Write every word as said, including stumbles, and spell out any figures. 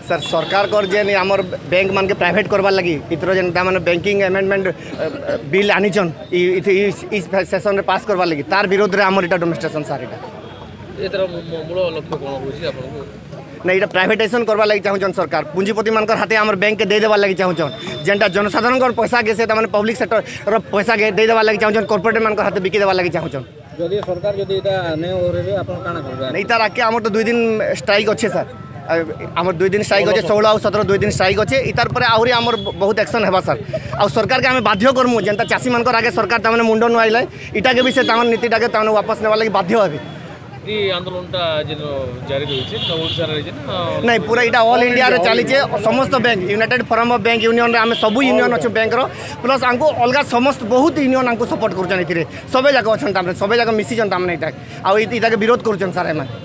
sir सरकार कर जे आमर बैंक मान के प्राइवेट करवार लगी इतर जेन मैंने बैंकिंग अमेंडमेंट बिल आनीचन इस सेशन में पास करवार लगी तार विरोध में आमर इटा डेमोन्स्ट्रेशन सर इटा मूल लक्ष्य कौन हो नहीं ये प्राइवेटाइजेशन करवा लगी चाहून सरकार पुंजीपति मान हाथे आम बैंक के देदेवार लगी चाहून जेनटा जनसाधारण पैसा के से पब्लिक सेक्टर पैसा के देदेवार लगी चाहून कॉर्पोरेट मान हाथे बिकी देवार लगी चाहून जदि सरकार जदि नहीं तार आगे आम तो दुई दिन स्ट्राइक अच्छे सर आम दुई दिन स्ट्राइक अच्छे षोल आ सतर दुई दिन स्ट्राइक अच्छे इतार पर आहरी आमर बहुत एक्शन है सर आ सरकार के आम बाध्य करमु जेनता चाषी मान आगे सरकार तमाने मुंड नुआइले इटा के भी से नीतिटा के वापस नेवा लगी बाध्य हे आंदोलन जारी नहीं पूरा इटा ऑल इंडिया रे चली समस्त bank united forum of bank union आम सब यूनियन अच्छे बैंक प्लस आमको अलग समस्त बहुत यूनियन आमको सपोर्ट कर सबे जाक अच्छा सबे जाक मिसी मैंने इटा आउ इटा के विरोध कर सर एम